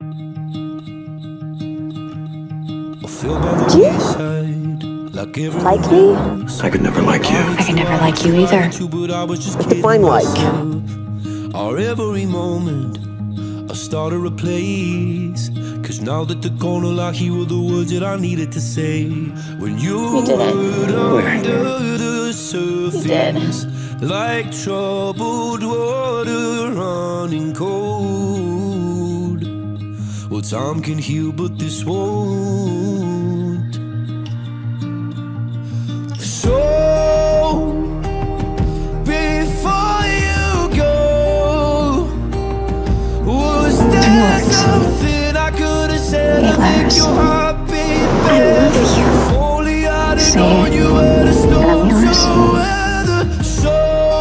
Do you like me? I could never like you. I can never like you either. Define like. Our every moment I started a place. Cause now that the corner lock, here were the words that I needed to say. When you didn't. were under the surface, You did. like troubled water running cold. Well, time can heal, but this won't. So before you go, was there something I could have said to make your heart beat better? If only I'd have known you were the storm to weather. So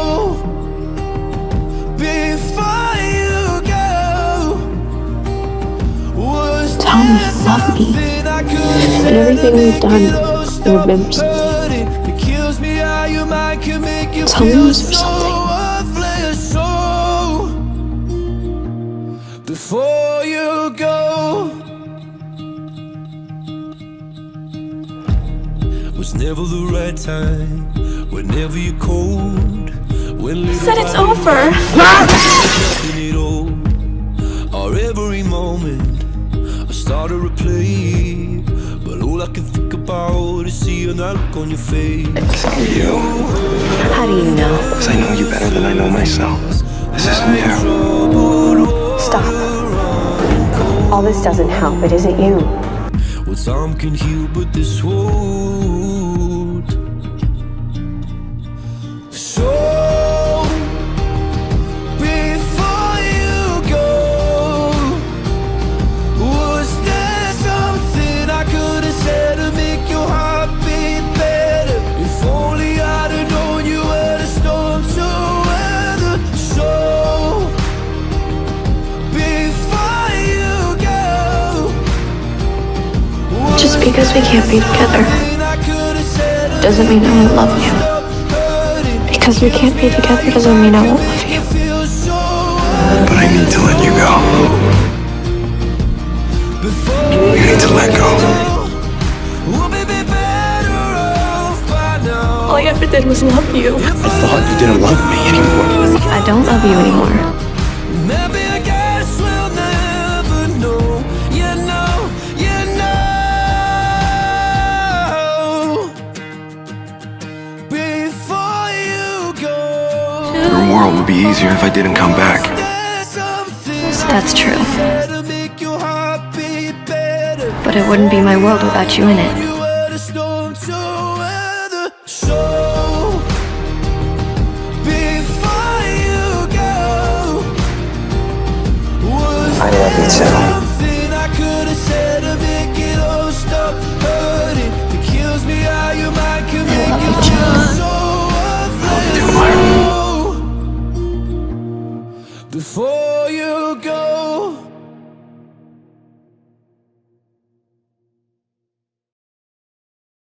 before you go, was Tell me you love me. And everything we've done, you remember something. Tell me was for something. Before you go, was never the right time. Whenever you're cold, when little Said it's over. it all, or every moment I started to play. But all I can think about is seeing that look on your face. It's all you. How do you know? Because I know you better than I know myself. This isn't you. Stop. All this doesn't help. It isn't you. Well, time can heal, but this won't. So before you go, was there something I could have said to make your heart beat better? If only I'd have known you were the storm to weather. So before you go, Just because we can't be together doesn't mean I won't love you. Because we can't be together doesn't mean I won't love you. But I need to let you go. You need to let go. All I ever did was love you. I thought you didn't love me anymore. I don't love you anymore. Maybe I guess we'll never know. You know, you know. Before you go, Your world would be easier if I didn't come back. That's true. But it wouldn't be my world without you in it. I love you too. Before